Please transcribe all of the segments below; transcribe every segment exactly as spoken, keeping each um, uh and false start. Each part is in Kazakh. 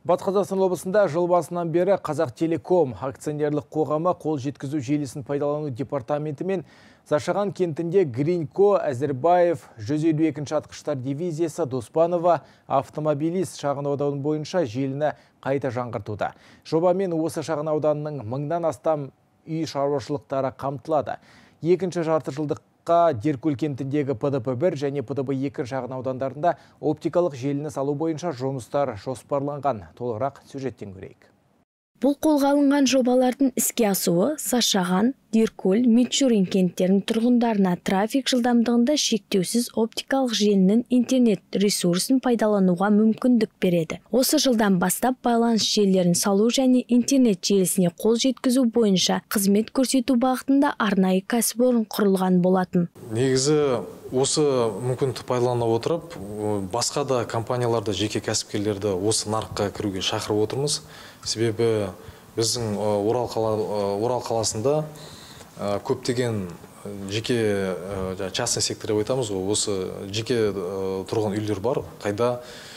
Батыс Қазақстан облысында жыл басынан бері Қазақтелеком акционерлік қоғамы қол жеткізу желісін пайдалану департаменті мен Зашаған кентінде Гринько, Әзірбаев, жүз елу екінші атқыштар дивизиясы Доспанова автомобилист шағын ауданы бойынша желіні қайта жаңғыртуда. Жобамен осы шағын ауданының мыңнан астам үй шаруашылықтары қамтылады. Екінші жарты жылдыққа Деркөл кентіндегі П Д П бір және П Д П екі шағын аудандарында оптикалық желіні салу бойынша жұмыстар жоспарланған. Толығырақ сюжеттен көрейік. Бұл қолға алынған жобалардың іске асуы Зашаған, Деркөл, Мичурин кенттерінің тұрғындарына трафик жылдамдығында шектеусіз оптикалық желінің интернет ресурсын пайдалануға мүмкіндік береді. Осы жылдан бастап байланыс желілерін салу және интернет желісіне қол жеткізу бойынша қызмет көрсету бағытында арнайы кәсіпорын құрылған болатын. Негізі осы мүмкіндікті пайдалана отырып, басқа да компанияларды, жеке кәсіпкерлерді осы нарыққа кіруге шақырып отырмыз. Себебі біздің Орал қаласында көптеген жеке частный сектор деп айтамыз ғой, осы жеке тұрғын үйлер бар, қайда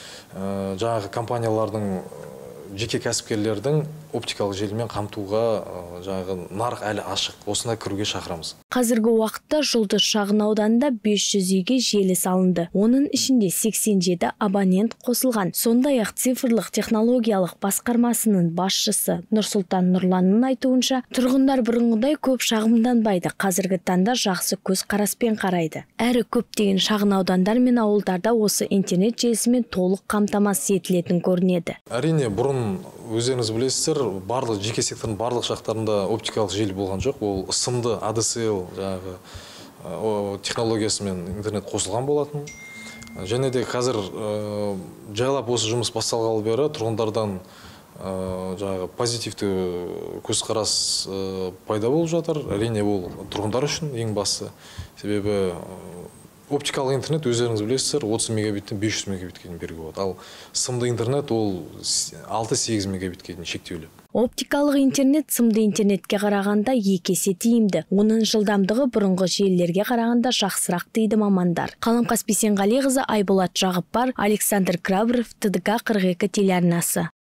жаңағы компаниялардың, жеке кәсіпкерлердің оптикалық желімен қамтуға жаңағы нарық әлі ашық, осына кіруге шақырамыз. Қазіргі уақытта Жұлдыз шағын ауданында бес жүз үйге желі салынды. Оның ішінде сексен жеті абонент қосылған. Сондай-ақ цифрлық технологиялық басқармасының басшысы Нұрсұлтан Нұрланның айтуынша, тұрғындар бұрынғыдай көп шағымданбайды. Қазіргі таңда жақсы көз қараспен қарайды. Әрі көптеген шағын аудандар мен ауылдарда осы интернет желісімен толық қамтамасыз етілетін көрінеді. Әрине, бұрын өздеріңіз білесіздер, барлық жеке сектордың барлық шақтарында оптикалық желі болған жоқ. Ол сымды А Д С Л жаңағы технологиясымен интернет қосылған болатын. Және де қазір жайлап осы жұмыс басталғалы бері тұрғындардан жаңағы позитивті көзқарас пайда болып жатыр. Әрине, ол тұрғындар үшін ең басты. Себебі оптикалық интернет, өздеріңіз білесіздер, отыз мегабиттен бес жүз мегабитке дейін беруге болады. Ал сымды интернет ол алты сегіз мегабитке дейін шектеулі. Оптикалық интернет сымды интернетке қарағанда екі есе тиімді. Оның жылдамдығы бұрынғы желілерге қарағанда жақсырақ дейді мамандар. Қаламқас Бейсенғалиқызы, Айболат Жағыпбар, Александр Крабров, Т Д К қырық екі телеарнасы.